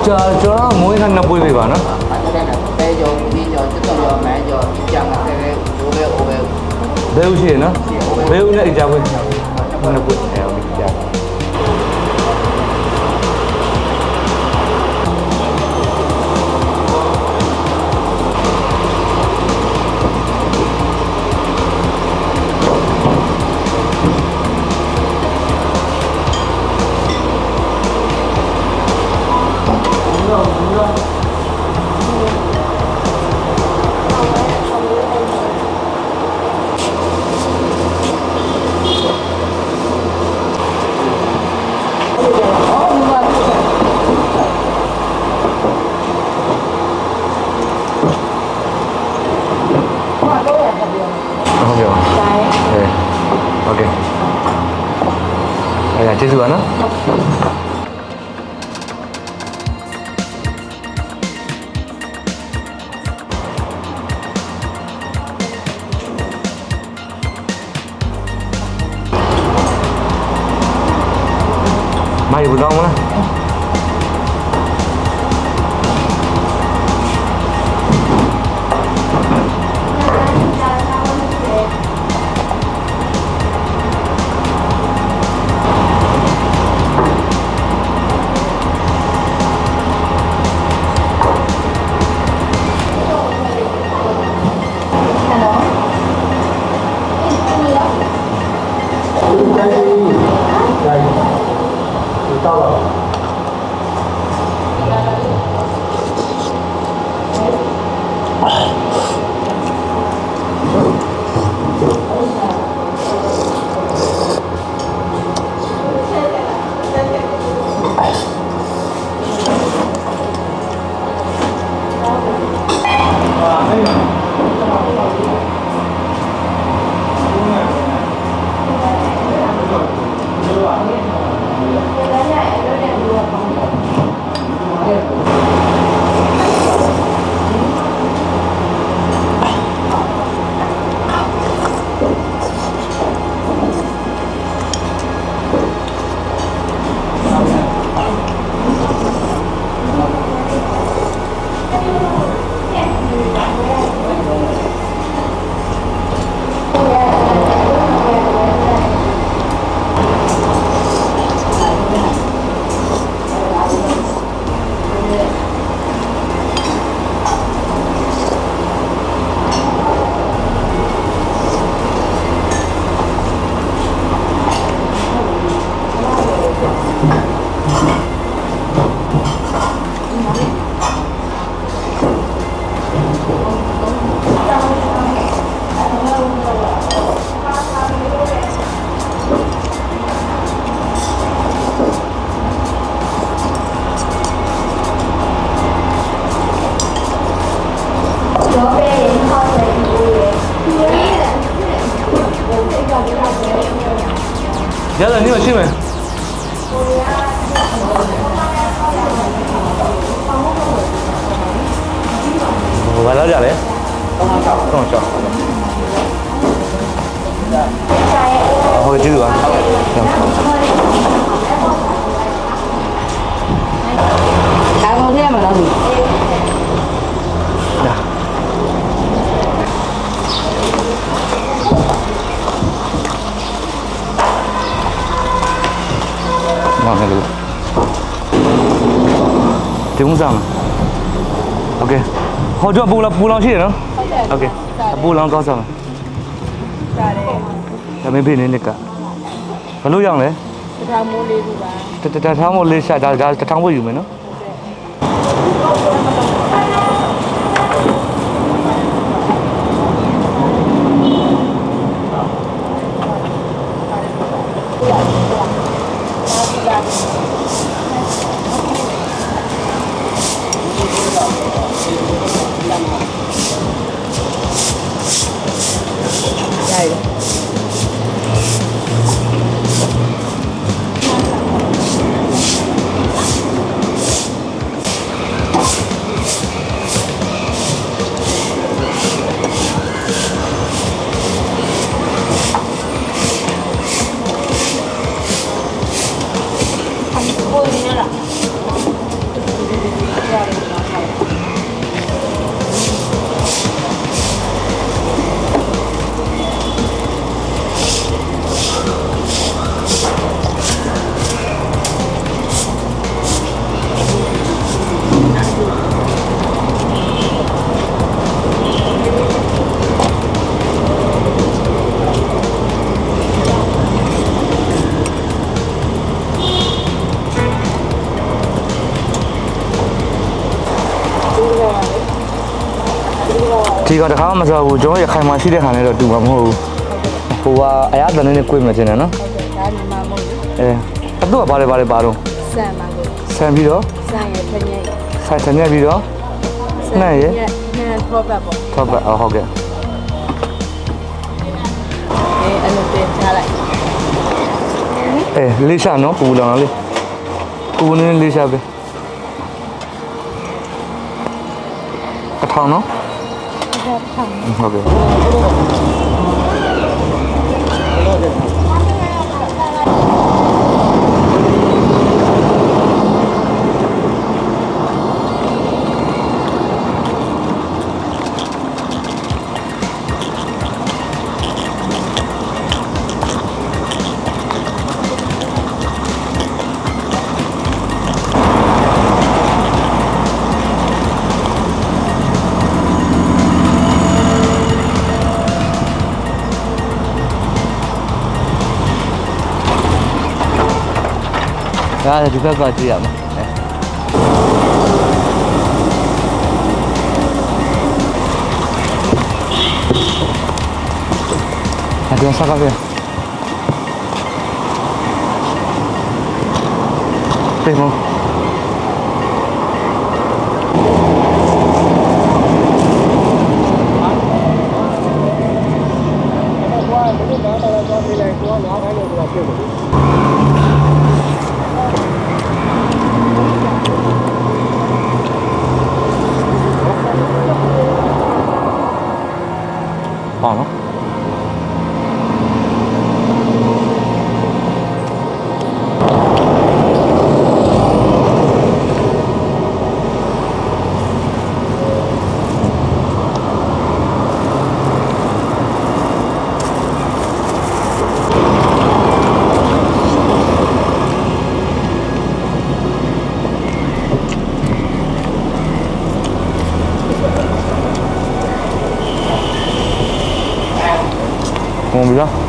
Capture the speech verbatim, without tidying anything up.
ကျွန်တော်ကျွန်တော်မွေးကနှစ်ပွေးပေးပါနော်ပဲကြော်ဒီကြော်တက်တော်ရောမန်းကြော်ဒီကြောင်ကပဲဘိုးပဲအိုးပဲဘယ်ဦးရှိရနော်ဘယ်ဦးနဲ့အကြပွေးနှစ်ပွေးအဲဟုတ်ပြီကြာကျေးဇူးပါနော်မိုင်ဘူးတော့မလားDạ rồi, nhưng mà xin mày Và nó giả đấy Không chọn Hồi chứ được Cảm ơn thế mà nó gì ngon này luôn tiếng rằng ok hồi trước bù là bù lòng chi nữa ok bù lòng có rằng là mấy bên này nè cả cái lối rằng đấy thang một lê xài đá thang vô dụng mày nó đây ဒီကောင်တစ်ခါမှမစားဘူးကျွန်တော်ရခိုင်မှာရှိတဲ့ခါနဲ့တော့တူမှာမဟုတ်ဘူးဟိုကအရာတန်းနဲ့ကိုယ်မှတင်တယ်နော်ဟုတ်တယ်ဒါဒီမှာမဟုတ်ဘူးအဲအတူကဘာလဲဘာလဲပါတော့ဆန်မှာကိုဆန်ပြီးတော့ဆန်ရထညက်ဆန်ဆန်ညက်ပြီးတော့နှံ့ရနှံ့ထောပတ်ပေါ့ထောက်ပါအော်ဟုတ်ကဲ့အဲအဲ့လိုတင်ထားလိုက်အဲလေးရှာနော်ပူလောင်လေးပူနေလေးရှာပဲအထောင်နော်ဟုတ်ထောင်ဟုတ်ကဲ့ဒါဒီဘက်ကကြည့်ရမှာအဲဒါစားကြပဲပြေမ 好了。我们家。